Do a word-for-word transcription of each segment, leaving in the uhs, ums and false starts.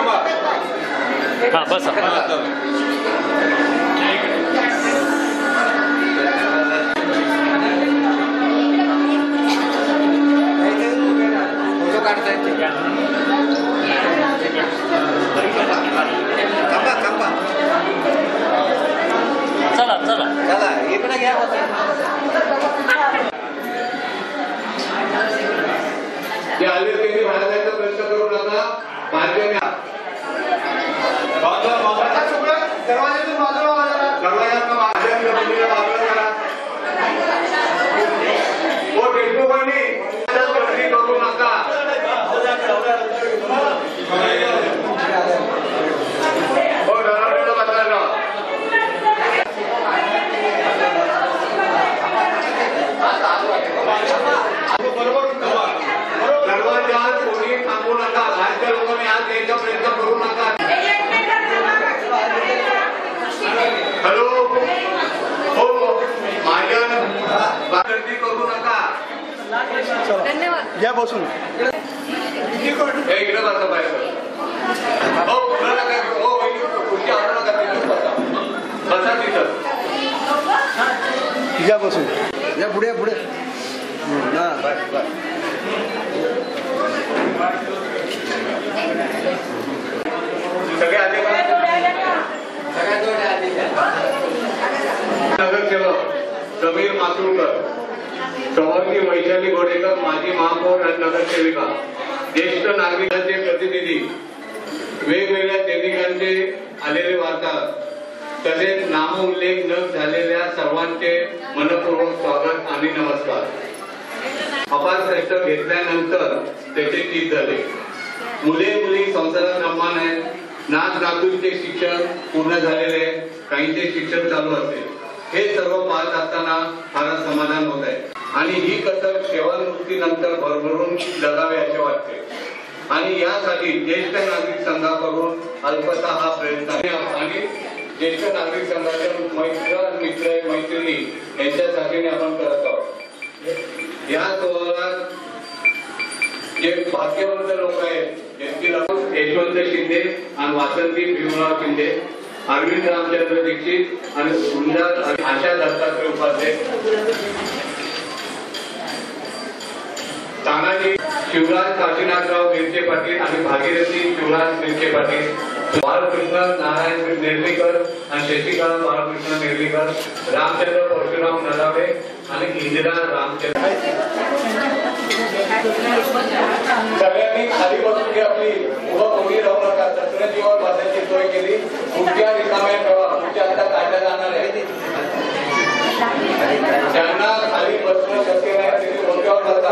हाँ बस फोटो काढता येते थांबा थांबा चला चला चला इकडे घ्या जे आले त्यांनी बाहेर जायचा प्रयत्न करू नका मार्गाने दरवाजातून बाजूला दरवाजातून बाजूला बाजूला करा हो टेम्पोनी गर्दी करू नका हो दरवाजा बाजूला दरवाजात कोणी थांबू नका बाहेरच्या लोकांनी आज यायचा प्रयत्न करू नका हॅलो हो माझ्या गर्दी करू नका धन्यवाद या बसून इकडे बसा बाहेर हो हो खुर्ची आणू नका तिथून बसा बसा तिथं या बसून या पुढे पुढे ना बस बस सगळे आले का सगळ्यात जोडे आले नगरसेवक समीर मातुरकर सभापती वैशाली गोडेकर माजी महापौर आणि नगरसेविका ज्येष्ठ नागरिकांचे प्रतिनिधी वेगवेगळ्या दैनिकांचे आलेले वार्ताहर तसेच नामोल्लेख न झालेल्या सर्वांचे मनपूर्वक स्वागत आणि नमस्कार अपार कष्ट घेतल्यानंतर त्याचे चित झाले मुले मुली संसारात रममान आहेत नात नातूंचे शिक्षण पूर्ण झालेले काहींचे शिक्षण चालू असेल हे सर्व पाहत असताना फारच समाधान होत आहे आणि ही कसर सेवानिवृत्तीनंतर भरभरून जगावे असे वाटते आणि यासाठी ज्येष्ठ नागरिक संघाकडून अल्पता हा प्रयत्न आणि ज्येष्ठ नागरिक संघाच्या मैत्र मित्र मैत्रिणी यांच्यासाठी आपण करत आहोत या सोहळ्यात जे भाग्यवंत लोक आहेत यांची यशवंत शिंदे आणि वासंती भीमराव शिंदे अरविंद रामचंद्र दीक्षित आणि सुंदर आशा दत्तात्रय उपाध्याय तानाजी शिवराज काशीनाथराव मिरचे पाटील आणि भागीरथी शिवराज मिरचे पाटील बाळकृष्ण नारायण नेर्लीकर आणि शशिकांत बाळकृष्ण नेर्लीकर रामचंद्र परशुराम नलावे आणि इंदिरा रामचंद्र सगळ्यांनी खाली बसून घ्या आपली उभं कोणी राहू नका सत्रेजीवर बसायची सोय केली खुर्च्या रिकाम्या ठेवा खुर्च्या आता काढल्या जाणार आहे ज्यांना खाली बसणं शक्य नाही त्यांनी डोक्यावर बसा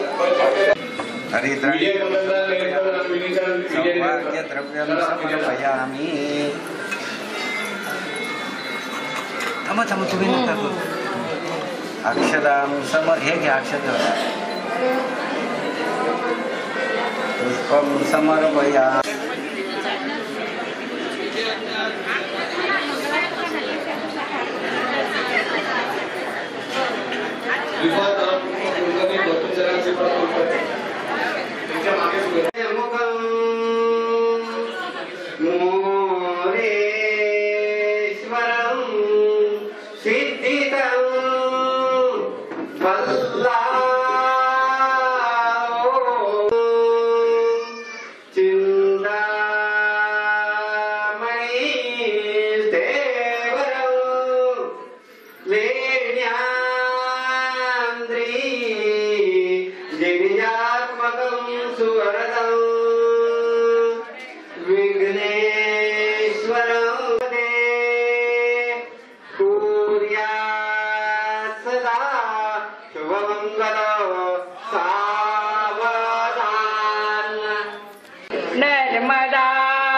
सौभाग्यद्रव्यमसमर्पयामि थांबा थांबा तुम्ही नका करू अक्षदां समर हे घ्या अक्षद पुष्पं समर्पयामि नर्मदा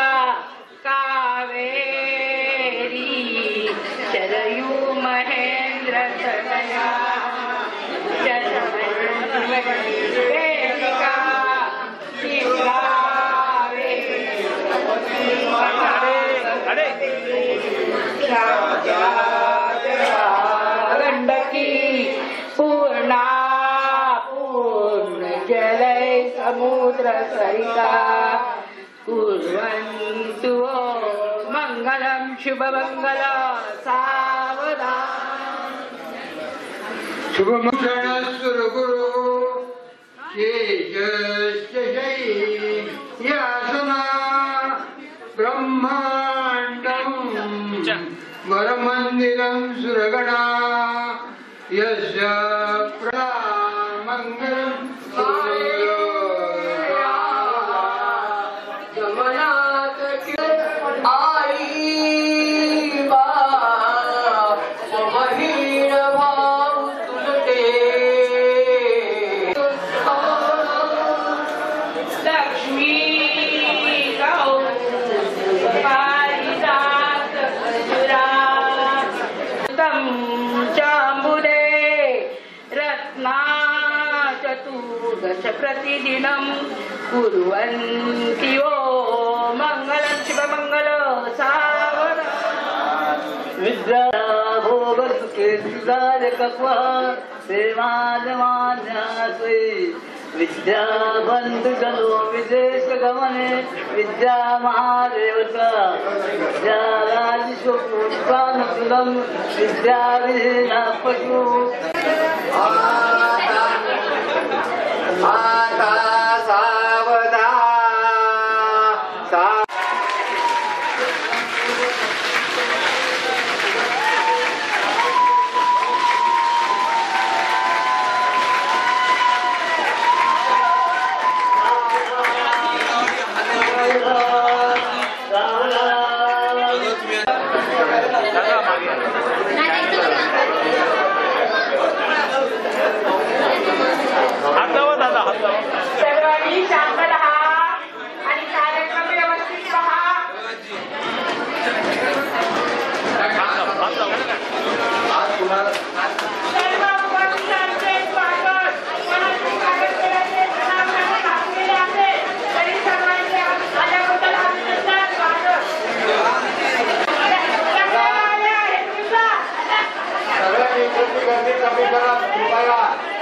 कावेरी शरयू महेंद्र तनया वेदिका शिवावे गंडकी पूर्णा पूर्ण जलय समुद्र सरिता पूर्व भवन्तु मंगलम शुभ मंगल सावधान शुभ मंगल सुरगुरु यासना ब्रह्मांडं वरमंदिरं सुरगणा यस्य प्रमंगलम् प्रतिदिनं कुर्वन्ति ओ मंगलं शिवमंगल सावधान विद्या भोग सुखे सुधारकत्वा सेवादमान्यासै विद्या बंधु जनो विदेश गमने विद्या महादेवता विद्या राजशोपुष्पानुकुलं विद्या विहीना पशु माता सावधा सा सर्वांनी शांत राहा आणि कार्यक्रम व्यवस्थित पहा. सर्व उपस्थितांचे स्वागत. कोणाचे स्वागत करायचे नावाने घातलेले आहे तरी सर्वांचे आल्याबद्दल अभिनंदन स्वागत. सगळ्यांनी गर्दी गर्दी कमी करा कृपया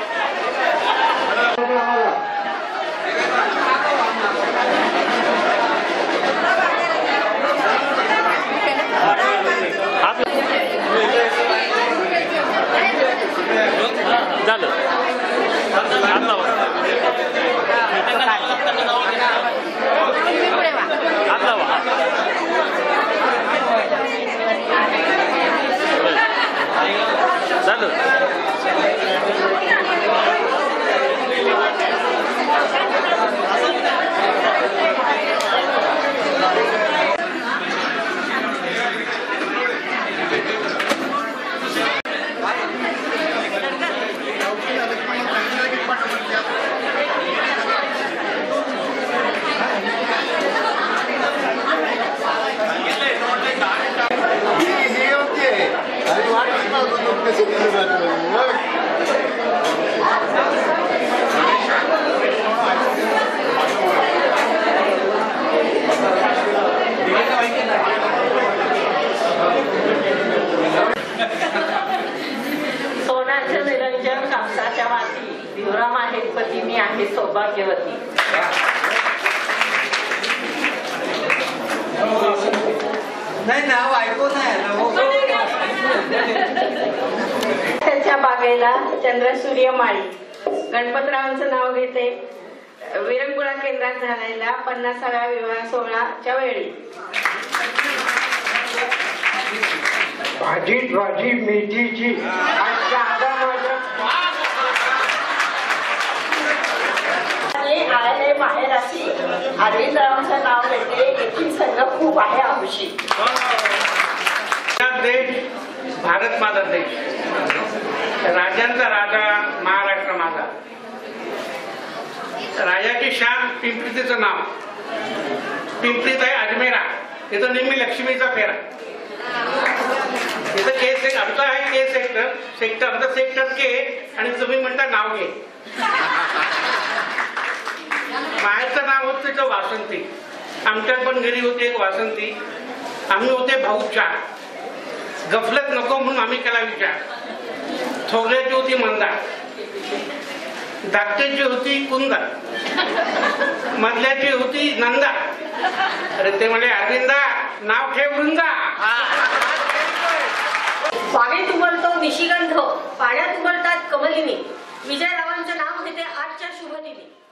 झालं झालं सोन्याचे निरंजन कापसाच्या माती भिवराम आहे पती मी आहे सौभाग्यवती. नाही नाव ऐकू नाही त्याच्या बागेला चंद्रसूर्य माळी गणपतरावांचं नाव घेते. विरंगुळा केंद्रात झालेल्या पन्नासाव्या विवाह सोहळ्याच्या वेळी भाजीत भाजी मेथीची आले माहेराशी अरविंदरावांचं नाव घेते. येथील संघ खूप आहे हौशी. देश भारत माझा देश राजांचा राजा महाराष्ट्र माझा. राजाची शान पिंपरीचं नाव पिंपरीत आहे अजमेरा. तिथं नेहमी लक्ष्मीचा फेरा. तिथं के सेक्टर आमचं आहे के सेक्टर सेक्टर आमचं सेक्टर के आणि तुम्ही म्हणता नाव घे. माहेरचं नाव होतं तिचं वासंती. आमच्यात पण घरी होती एक वासंती. आम्ही होते भाऊ चार. गफलत नको म्हणून आम्ही केला विचार. थोरल्याची होती मंदा, धाकट्याची होती कुंदा, मधल्याची होती नंदा अरे ते म्हणे अरविंदा नाव ठेव वृंदा. पाण्यात उमलतो निशिगंध, पाण्यात उमलतात कमलिनी. विजयरावांचं नाव घेते आजच्या शुभदिनी.